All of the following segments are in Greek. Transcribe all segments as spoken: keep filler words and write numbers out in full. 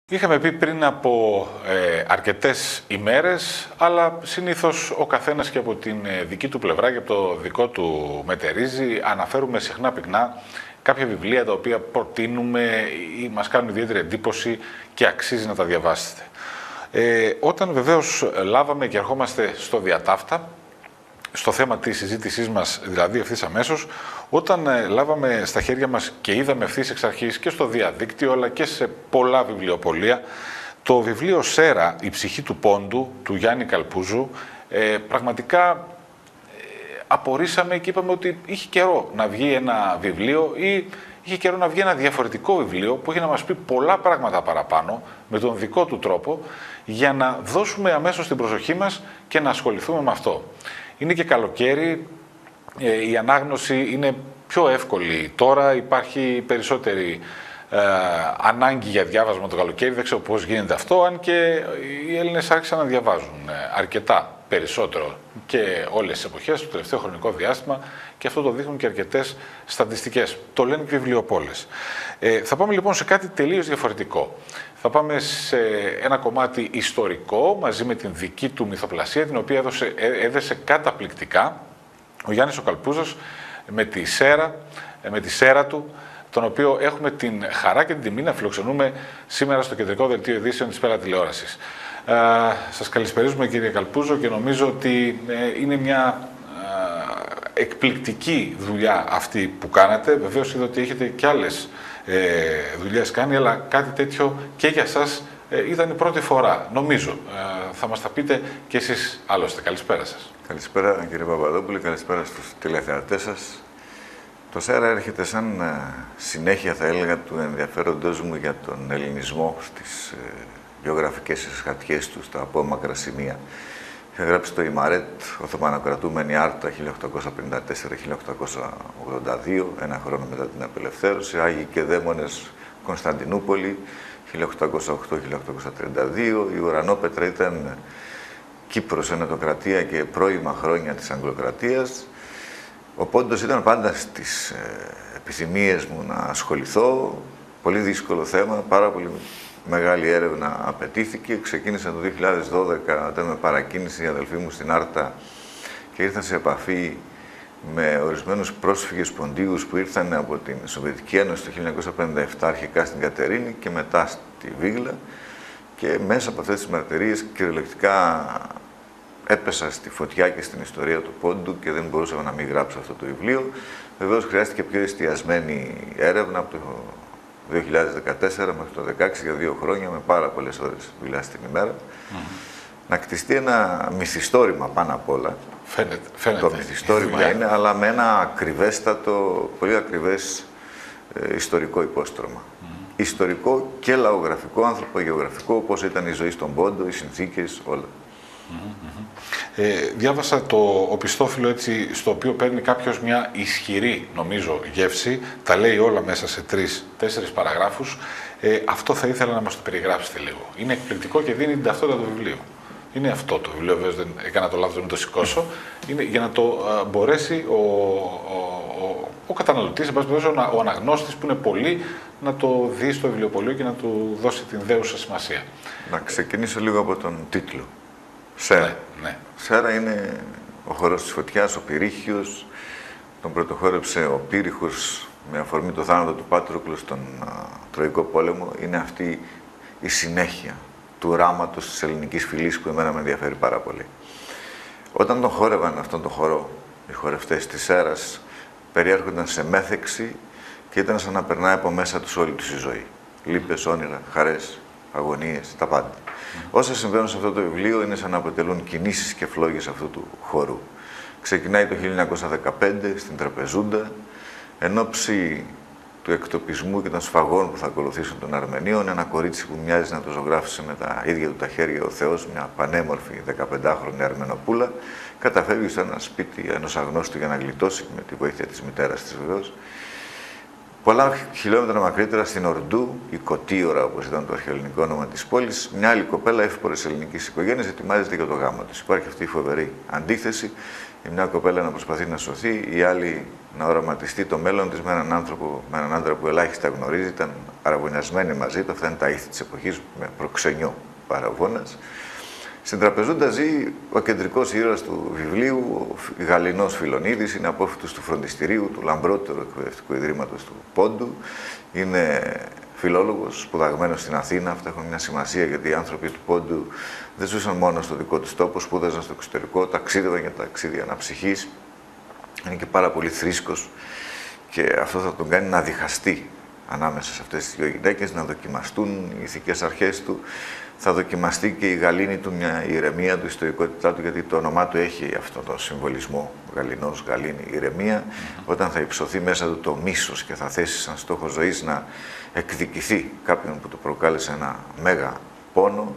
Είχαμε πει πριν από ε, αρκετές ημέρες, αλλά συνήθως ο καθένας και από την ε, δική του πλευρά και από το δικό του μετερίζει, αναφέρουμε συχνά πυκνά κάποια βιβλία τα οποία προτείνουμε ή μας κάνουν ιδιαίτερη εντύπωση και αξίζει να τα διαβάσετε. Ε, όταν βεβαίως λάβαμε και ερχόμαστε στο διατάφτα, στο θέμα της συζήτησής μας, δηλαδή ευθύς αμέσως, όταν ε, λάβαμε στα χέρια μας και είδαμε ευθύς εξ αρχής και στο διαδίκτυο αλλά και σε πολλά βιβλιοπωλεία το βιβλίο «Σέρα, η ψυχή του πόντου» του Γιάννη Καλπούζου, ε, πραγματικά ε, απορρίσαμε και είπαμε ότι είχε καιρό να βγει ένα βιβλίο ή είχε καιρό να βγει ένα διαφορετικό βιβλίο που είχε να μας πει πολλά πράγματα παραπάνω με τον δικό του τρόπο για να δώσουμε αμέσως την προσοχή μας και να ασχοληθούμε με αυτό. Είναι και καλοκαίρι, η ανάγνωση είναι πιο εύκολη τώρα, υπάρχει περισσότερη ε, ανάγκη για διάβασμα το καλοκαίρι, δεν ξέρω πώς γίνεται αυτό, αν και οι Έλληνες άρχισαν να διαβάζουν αρκετά περισσότερο και όλες τις εποχές, το τελευταίο χρονικό διάστημα, και αυτό το δείχνουν και αρκετές στατιστικές. Το λένε και οι βιβλιοπόλες. Ε, θα πάμε λοιπόν σε κάτι τελείως διαφορετικό. Θα πάμε σε ένα κομμάτι ιστορικό μαζί με την δική του μυθοπλασία, την οποία έδωσε, έδεσε καταπληκτικά ο Γιάννης ο Καλπούζος με τη Σέρα, με τη Σέρα του, τον οποίο έχουμε την χαρά και την τιμή να φιλοξενούμε σήμερα στο κεντρικό δελτίο ειδήσεων της Πέρα Τηλεόρασης. Ε, σας καλησπερίζουμε, κύριε Καλπούζο, και νομίζω ότι ε, είναι μια ε, εκπληκτική δουλειά αυτή που κάνατε. Βεβαίως είδα ότι έχετε και άλλες ε, δουλειές κάνει, αλλά κάτι τέτοιο και για σας ε, ήταν η πρώτη φορά, νομίζω. Ε, θα μας τα πείτε και εσείς άλλωστε. Καλησπέρα σας. Καλησπέρα, κύριε Παπαδόπουλε, καλησπέρα στους τηλεθεατές σας. Το Σέρα έρχεται σαν συνέχεια, θα έλεγα, του ενδιαφέροντός μου για τον ελληνισμό στις ε, γεωγραφικές χαρτιές του, στα απόμακρα σημεία. Είχα γράψει το Ιμαρέτ, Οθωμανοκρατούμενη Άρτα χίλια οκτακόσια πενήντα τέσσερα με χίλια οκτακόσια ογδόντα δύο, ένα χρόνο μετά την απελευθέρωση. Άγιοι και Δαίμονες, Κωνσταντινούπολη, χίλια οκτακόσια οκτώ με χίλια οκτακόσια τριάντα δύο. Η Ουρανόπετρα ήταν Κύπρος, Ενωτοκρατία και πρώιμα χρόνια της Αγγλοκρατίας. Ο πόντος ήταν πάντα στις ε, επιθυμίες μου να ασχοληθώ. Πολύ δύσκολο θέμα, πάρα πολύ μεγάλη έρευνα απαιτήθηκε. Ξεκίνησα το δύο χιλιάδες δώδεκα, όταν με παρακίνησε η αδελφή μου στην Άρτα και ήρθα σε επαφή με ορισμένους πρόσφυγες ποντίους που ήρθαν από την Σοβιετική Ένωση το χίλια εννιακόσια πενήντα επτά, αρχικά στην Κατερίνη και μετά στη Βίγλα. Και μέσα από αυτές τις μαρτυρίες κυριολεκτικά έπεσα στη φωτιά και στην ιστορία του πόντου και δεν μπορούσα να μην γράψω αυτό το βιβλίο. Βεβαίως χρειάστηκε πιο εστιασμένη έρευνα από το δύο χιλιάδες δεκατέσσερα μέχρι το δύο χιλιάδες δεκαέξι, για δύο χρόνια, με πάρα πολλές ώρες δουλειά την ημέρα. Mm-hmm. Να κτιστεί ένα μυθιστόρημα πάνω απ' όλα. Φαίνεται, φαίνεται. Το μυθιστόρημα είναι, αλλά με ένα ακριβέστατο, πολύ ακριβές ε, ιστορικό υπόστρωμα. Mm-hmm. Ιστορικό και λαογραφικό, ανθρωπογεωγραφικό, όπως ήταν η ζωή στον πόντο, οι συνθήκες, όλα. Mm-hmm. Ε, διάβασα το οπιστόφυλλο έτσι, στο οποίο παίρνει κάποιος μια ισχυρή, νομίζω, γεύση. Τα λέει όλα μέσα σε τρεις, τέσσερις παραγράφους. Ε, αυτό θα ήθελα να μας το περιγράψετε λίγο. Είναι εκπληκτικό και δίνει την ταυτότητα του βιβλίου. Είναι αυτό το βιβλίο, βέβαια δεν έκανα το λάθος να το σηκώσω. Είναι για να το α, μπορέσει ο, ο, ο, ο καταναλωτής, ο, ο αναγνώστης που είναι πολύ, να το δει στο βιβλιοπωλείο και να του δώσει την δέουσα σημασία. Να ξεκινήσω λίγο από τον τίτλο. Σέρα. Ναι, ναι. Σέρα είναι ο χορός της φωτιάς, ο Πυρήχιος. Τον πρωτοχόρεψε ο Πύριχος με αφορμή το θάνατο του Πάτροκλου στον α, Τροϊκό Πόλεμο. Είναι αυτή η συνέχεια του ράματος της ελληνικής φυλής που εμένα με ενδιαφέρει πάρα πολύ. Όταν τον χόρευαν αυτόν τον χορό, οι χορευτές της Σέρας περιέρχονταν σε μέθεξη και ήταν σαν να περνάει από μέσα τους όλη τους η ζωή. Λύπες, όνειρα, χαρές, αγωνίες, τα πάντα. Mm. Όσα συμβαίνουν σε αυτό το βιβλίο είναι σαν να αποτελούν κινήσεις και φλόγες αυτού του χορού. Ξεκινάει το χίλια εννιακόσια δεκαπέντε στην Τραπεζούντα, εν ώψη του εκτοπισμού και των σφαγών που θα ακολουθήσουν των Αρμενίων. Ένα κορίτσι που μοιάζει να το ζωγράφησε με τα ίδια του τα χέρια ο Θεός, μια πανέμορφη δεκαπεντάχρονη Αρμενοπούλα, καταφεύγει σε ένα σπίτι ενός αγνώστου για να γλιτώσει, με τη βοήθεια της μητέρας της βεβαίως. Πολλά χιλιόμετρα μακρύτερα, στην Ορντού, η Κωτίωρα, όπως ήταν το αρχαιοελληνικό όνομα της πόλης, μια άλλη κοπέλα εύπορης ελληνικής οικογένειας ετοιμάζεται για το γάμο της. Υπάρχει αυτή η φοβερή αντίθεση. Η μια κοπέλα να προσπαθεί να σωθεί, η άλλη να οραματιστεί το μέλλον της με έναν άνθρωπο, με έναν άντρα που ελάχιστα γνωρίζει, ήταν αραβωνιασμένοι μαζί του, αυτά είναι τα ήθη της εποχής, με προξενιό παραβώνας. Στην Τραπεζούντα ζει ο κεντρικός ήρωας του βιβλίου, ο Γαληνός Φιλονίδης, είναι απόφοιτος του φροντιστηρίου, του λαμπρότερου εκπαιδευτικού ιδρύματος του Πόντου. Είναι φιλόλογος, σπουδαγμένος στην Αθήνα. Αυτά έχουν μια σημασία, γιατί οι άνθρωποι του Πόντου δεν ζούσαν μόνο στο δικό τους τόπο, σπούδαζαν στο εξωτερικό, ταξίδευαν για ταξίδια αναψυχής. Είναι και πάρα πολύ θρήσκος και αυτό θα τον κάνει να διχαστεί ανάμεσα σε αυτές τις δύο γυναίκες, να δοκιμαστούν οι ηθικές αρχές του. Θα δοκιμαστεί και η γαλήνη του, μια ηρεμία του, η ιστορικότητά του, γιατί το όνομά του έχει αυτόν τον συμβολισμό. Γαληνός, γαλήνη, ηρεμία. Mm-hmm. Όταν θα υψωθεί μέσα του το μίσος και θα θέσει σαν στόχο ζωής να εκδικηθεί κάποιον που του προκάλεσε ένα μέγα πόνο.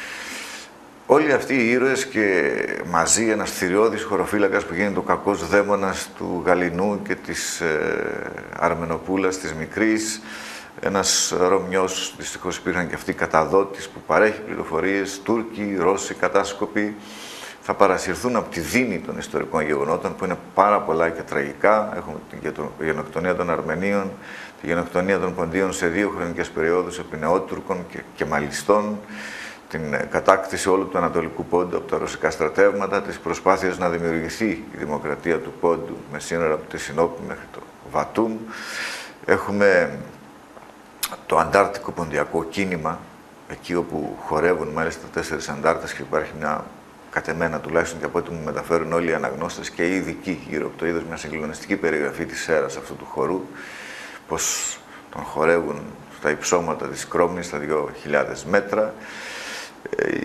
Όλοι αυτοί οι ήρωες και μαζί ένας θηριώδης χωροφύλακας που γίνεται ο κακός δαίμονας του Γαληνού και της ε, Αρμενοπούλας της Μικρής, ένας Ρωμιός, δυστυχώς υπήρχαν και αυτοί καταδότης που παρέχει πληροφορίες, Τούρκοι, Ρώσοι, κατάσκοποι, θα παρασυρθούν από τη δίνη των ιστορικών γεγονότων που είναι πάρα πολλά και τραγικά. Έχουμε την γενοκτονία των Αρμενίων, τη γενοκτονία των Ποντίων σε δύο χρονικές περιόδους επί Νεότουρκων και Κεμαλιστών, την κατάκτηση όλου του Ανατολικού Πόντου από τα ρωσικά στρατεύματα, τις προσπάθειες να δημιουργηθεί η δημοκρατία του Πόντου με σύνορα από τη Σινόπη μέχρι το Βατούμ. Έχουμε το αντάρτικο ποντιακό κίνημα, εκεί όπου χορεύουν μάλιστα τέσσερις αντάρτες και υπάρχει μια, κατ' εμένα τουλάχιστον και από ό,τι μου μεταφέρουν όλοι οι αναγνώστες και οι ειδικοί γύρω από το είδος, μια συγκλονιστική περιγραφή της αίρας αυτού του χορού, πως τον χορεύουν στα υψώματα της Κρόμνης, στα δύο χιλιάδες μέτρα. Ε,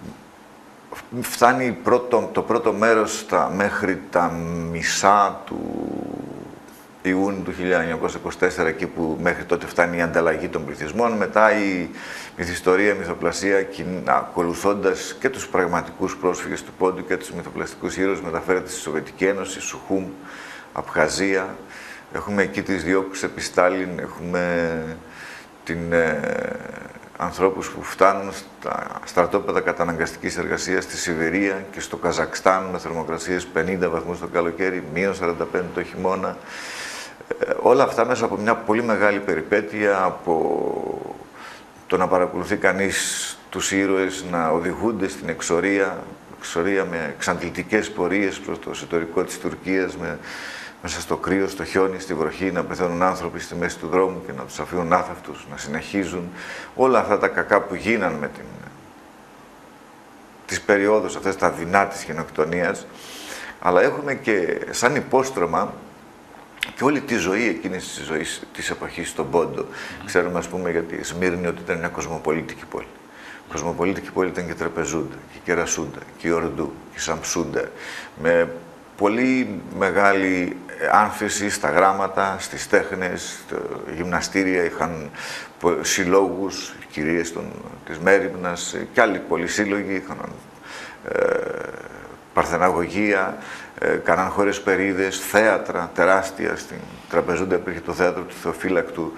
φτάνει πρώτο, το πρώτο μέρος στα, μέχρι τα μισά του Ιούνιου του χίλια εννιακόσια είκοσι τέσσερα, εκεί που μέχρι τότε φτάνει η ανταλλαγή των πληθυσμών. Μετά η μυθιστορία, η μυθοπλασία, ακολουθώντας και τους πραγματικούς πρόσφυγες του Πόντου και τους μυθοπλαστικούς ήρωες, μεταφέρεται στη Σοβιετική Ένωση, Σουχούμ, Απχαζία. Έχουμε εκεί τις διώξεις επί Στάλιν, έχουμε την, ε, ανθρώπους που φτάνουν στα στρατόπεδα καταναγκαστικής εργασίας στη Σιβηρία και στο Καζακστάν με θερμοκρασίες πενήντα βαθμούς το καλοκαίρι, μείον σαράντα πέντε το χειμώνα. Ε, όλα αυτά μέσα από μια πολύ μεγάλη περιπέτεια, από το να παρακολουθεί κανείς τους ήρωες να οδηγούνται στην εξορία, εξορία με εξαντλητικές πορείες προς το εσωτερικό της Τουρκίας, με, μέσα στο κρύο, στο χιόνι, στη βροχή, να πεθαίνουν άνθρωποι στη μέση του δρόμου και να τους αφήνουν άθαυτους, να συνεχίζουν. Όλα αυτά τα κακά που γίναν με την, τις περιόδους αυτές, τα δεινά της γενοκτονίας, αλλά έχουμε και σαν υπόστρωμα και όλη τη ζωή εκείνης της ζωής της εποχής στον Πόντο. Mm. Ξέρουμε, ας πούμε, για τη Σμύρνη ότι ήταν μια κοσμοπολίτικη πόλη. Η κοσμοπολίτικη πόλη ήταν και Τραπεζούντα, και Κερασούντα, και Ορντού, και Σαμψούντα, με πολύ μεγάλη άνθηση στα γράμματα, στις τέχνες, γυμναστήρια, είχαν συλλόγους, οι κυρίες των, της Μέριμνας και άλλοι πολλοί σύλλογοι, είχαν ε, παρθεναγωγία, ε, κάναν χώρες περίδες, θέατρα τεράστια. Στην Τραπεζούντα υπήρχε το θέατρο του Θεοφύλακτου,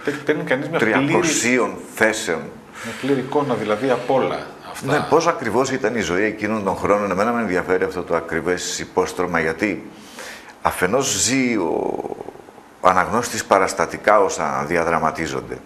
τριακοσίων θέσεων. Με πλήρη εικόνα δηλαδή απ' όλα. Αυτά. Ναι, πώς ακριβώς ήταν η ζωή εκείνων των χρόνων. Εμένα με ενδιαφέρει αυτό το ακριβές υπόστρωμα, γιατί αφενός ζει ο, ο αναγνώστης παραστατικά όσα διαδραματίζονται.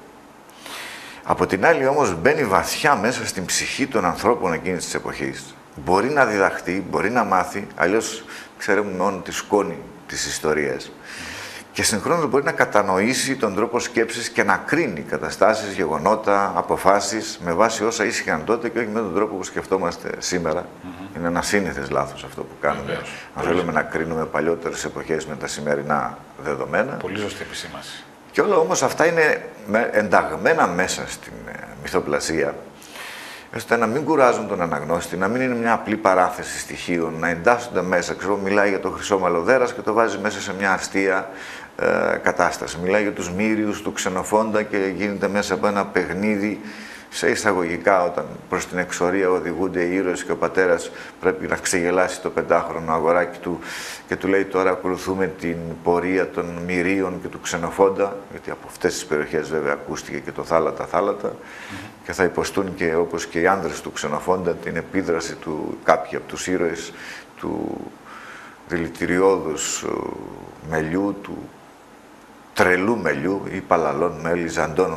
Από την άλλη όμως μπαίνει βαθιά μέσα στην ψυχή των ανθρώπων εκείνης της εποχής. Μπορεί να διδαχτεί, μπορεί να μάθει, αλλιώς ξέρουμε μόνο τη σκόνη της ιστορίας. Και συγχρόνως μπορεί να κατανοήσει τον τρόπο σκέψης και να κρίνει καταστάσεις, γεγονότα, αποφάσεις με βάση όσα ήσυχαν τότε και όχι με τον τρόπο που σκεφτόμαστε σήμερα. Mm-hmm. Είναι ένα σύνηθες λάθος αυτό που κάνουμε. Mm-hmm. Αν θέλουμε να κρίνουμε παλιότερες εποχές με τα σημερινά δεδομένα. Πολύ σωστή επισήμανση. Και όλα όμως αυτά είναι ενταγμένα μέσα στην μυθοπλασία, ώστε να μην κουράζουν τον αναγνώστη, να μην είναι μια απλή παράθεση στοιχείων, να εντάσσονται μέσα. Ξέρω, μιλάει για το χρυσό μαλλοδέρας και το βάζει μέσα σε μια αστεία ε, κατάσταση. Μιλάει για τους Μύριους του Ξενοφόντα και γίνεται μέσα από ένα παιχνίδι, σε εισαγωγικά, όταν προς την εξορία οδηγούνται οι ήρωες και ο πατέρας πρέπει να ξεγελάσει το πεντάχρονο αγοράκι του και του λέει τώρα ακολουθούμε την πορεία των Μυρίων και του Ξενοφόντα, γιατί από αυτές τις περιοχές βέβαια ακούστηκε και το θάλατα θάλατα mm-hmm. και θα υποστούν και όπως και οι άνδρες του Ξενοφόντα την επίδραση του κάποιοι από τους ήρωες του δηλητηριώδους μελιού, του τρελού μελιού ή παλαλών μέλ ή ζαντών μέλ.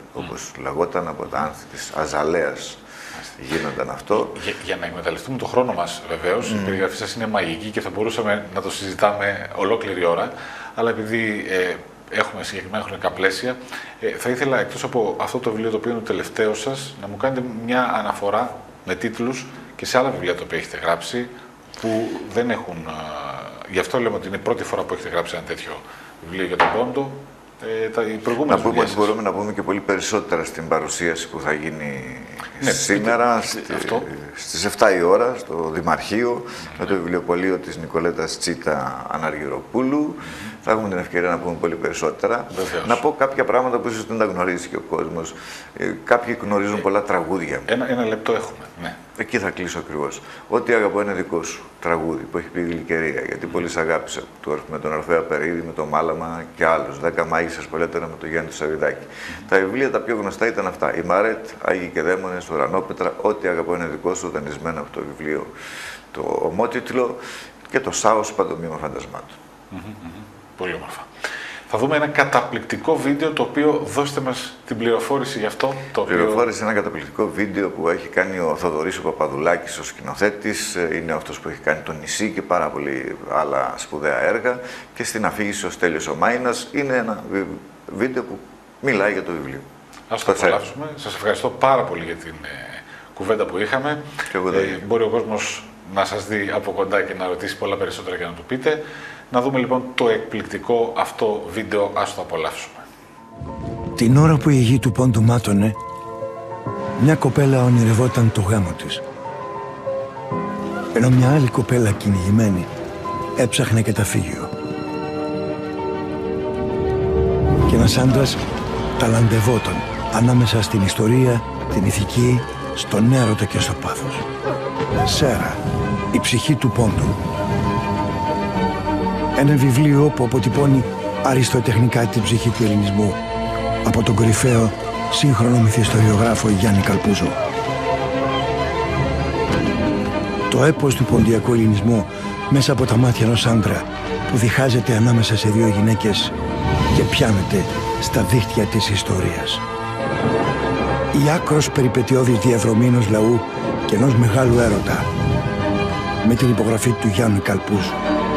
όπως λεγόταν, από τα άνθη της Αζαλέας γίνονταν αυτό. Για, για να εκμεταλλευτούμε το χρόνο μας, βεβαίως, mm. η περιγραφή σας είναι μαγική και θα μπορούσαμε να το συζητάμε ολόκληρη ώρα, αλλά επειδή ε, έχουμε συγκεκριμένα χρονικά πλαίσια, ε, θα ήθελα, εκτός από αυτό το βιβλίο το οποίο είναι το τελευταίο σας, να μου κάνετε μια αναφορά με τίτλους και σε άλλα βιβλία τα οποία έχετε γράψει, που δεν έχουν... Ε, γι' αυτό λέμε ότι είναι η πρώτη φορά που έχετε γράψει ένα τέτοιο βιβλίο για τον Πόντο. Ε, τα, οι να πούμε ότι μπορούμε να πούμε και πολύ περισσότερα στην παρουσίαση που θα γίνει ναι, σήμερα στη, στις εφτά η ώρα στο Δημαρχείο mm-hmm. με το βιβλιοπωλείο της Νικολέτας Τσίτα Αναργυροπούλου. Mm-hmm. Θα έχουμε την ευκαιρία να πούμε πολύ περισσότερα. Βεβαίως. Να πω κάποια πράγματα που ίσως δεν τα γνωρίζει και ο κόσμος. Ε, κάποιοι γνωρίζουν ε, πολλά τραγούδια. Ένα, ένα λεπτό έχουμε. Ναι. Εκεί θα κλείσω ακριβώς. Ό,τι αγαπώ είναι δικό σου τραγούδι που έχει πει η Γλυκερία, γιατί πολύ σ' αγάπησα. Με τον Ορφέα Περίδη, με τον Μάλαμα και άλλους. Δέκα μάγισσες παλιότερα με τον Γιάννη του Σαββιδάκη. Mm-hmm. Τα βιβλία τα πιο γνωστά ήταν αυτά. Η Μαρέτ, Άγιοι και Δαίμονες, Ουρανόπετρα. Ό,τι αγαπώ είναι δικό σου, δανεισμένο από το βιβλίο. Το ομότιτλο και το Σάος Παντομήμα Φαντασμάτων. Mm-hmm. Πολύ όμορφα. Θα δούμε ένα καταπληκτικό βίντεο, το οποίο δώστε μας την πληροφόρηση γι' αυτό. Το οποίο... Πληροφόρηση, ένα καταπληκτικό βίντεο που έχει κάνει ο Θοδωρής ο Παπαδουλάκης, ο σκηνοθέτης. Είναι αυτός που έχει κάνει το Νησί και πάρα πολύ άλλα σπουδαία έργα. Και στην αφήγηση ο Στέλιος ο Μάινας. Είναι ένα βίντεο που μιλάει για το βιβλίο. Ας το απολαύσουμε. Σας ευχαριστώ πάρα πολύ για την ε, κουβέντα που είχαμε. Ε, μπορεί ο κόσμος να σας δει από κοντά και να ρωτήσει πολλά περισσότερα και να του πείτε. Να δούμε λοιπόν το εκπληκτικό αυτό βίντεο, ας το απολαύσουμε. Την ώρα που η γη του Πόντου μάτωνε, μια κοπέλα ονειρευόταν το γάμο της. Ενώ μια άλλη κοπέλα κυνηγημένη έψαχνε καταφύγιο. Και ένας άντρας ταλαντευόταν ανάμεσα στην ιστορία, την ηθική, στον έρωτα και στο πάθος. Σέρα, η ψυχή του Πόντου. Ένα βιβλίο που αποτυπώνει αριστοτεχνικά την ψυχή του ελληνισμού από τον κορυφαίο σύγχρονο μυθιστοριογράφο Γιάννη Καλπούζο. Το έπος του ποντιακού ελληνισμού μέσα από τα μάτια ενός άντρα που διχάζεται ανάμεσα σε δύο γυναίκες και πιάνεται στα δίχτυα της ιστορίας. Η άκρος περιπετειώδης διαδρομή ενός λαού και ενός μεγάλου έρωτα με την υπογραφή του Γιάννη Καλπούζου.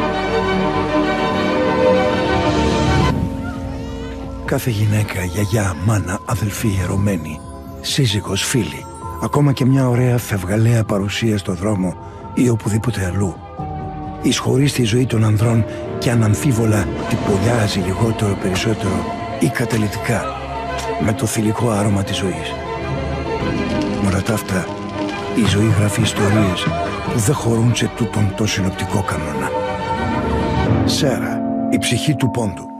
Κάθε γυναίκα, γιαγιά, μάνα, αδελφή, ιερωμένη, σύζυγος, φίλη, ακόμα και μια ωραία φευγαλαία παρουσία στο δρόμο ή οπουδήποτε αλλού, εισχωρεί στη ζωή των ανδρών και αναμφίβολα τυπολιάζει λιγότερο περισσότερο ή καταλυτικά με το θηλυκό άρωμα της ζωής. Με όλα τα αυτά, η ζωή γράφει ιστορίες που δεν χωρούν σε τούτον το συνοπτικό κανόνα. Σέρα, η ψυχή του Πόντου.